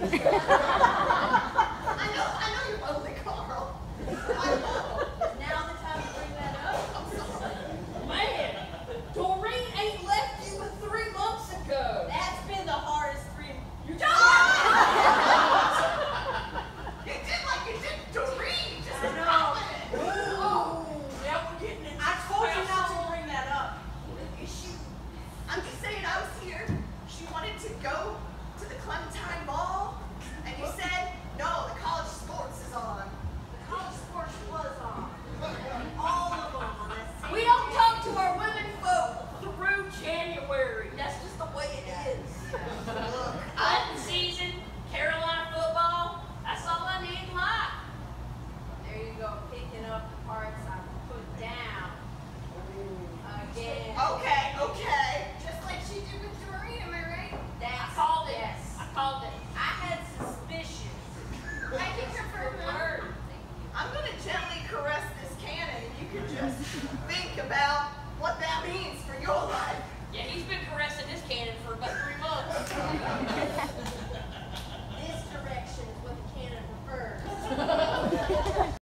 I know you're lonely, Carl. I know. Now the time to bring that up. I'm sorry. Man, Doreen ain't left you but 3 months ago. That's been the hardest 3. You You did like you did Doreen. Just I know. Oh, now we're getting into I told you not to personal. bring that up. I'm just saying I was here. She wanted to go to the Clementine Ball, and you said, no, the college sports is on. The college sports was on. All of them on that same We don't day. talk to our women folk through January. That's just the way it is. Look, Hunting season, Carolina football, that's all I need in life. There you go, picking up the parts I put down. Again. okay. Just like she did with Doreen, am I right? I That's called it. yes. I called it. I had suspicions. I can confirm that. Word. I'm going to gently caress this cannon, and you can just think about what that means for your life. Yeah, he's been caressing this cannon for about 3 months.